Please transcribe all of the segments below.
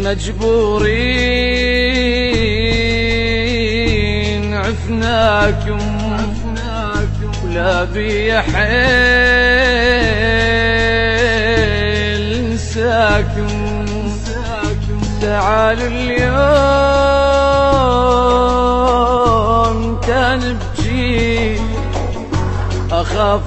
مجبورين عفناكم ولا بي حيل نساكم. تعالوا اليوم كان بجي أخاف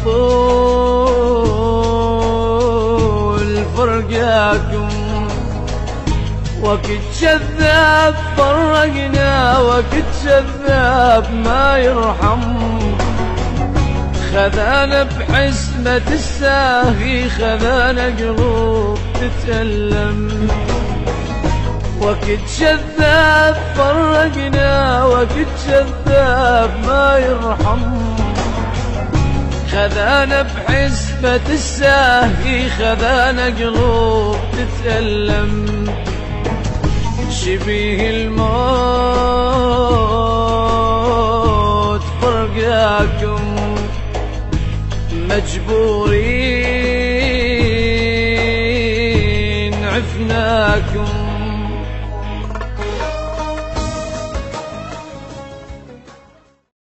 يطول فرقاكم. وقت شذاب فرقنا وقت شذاب ما يرحم. خذانا بحسبة الساهي خذانا قلوب تتألم. وقت شذاب فرقنا وقت شذاب ما يرحم. خذانا بحسبة الساهي خذانا قلوب تتألم. شبيه الموت فرقاكم مجبورين عفناكم.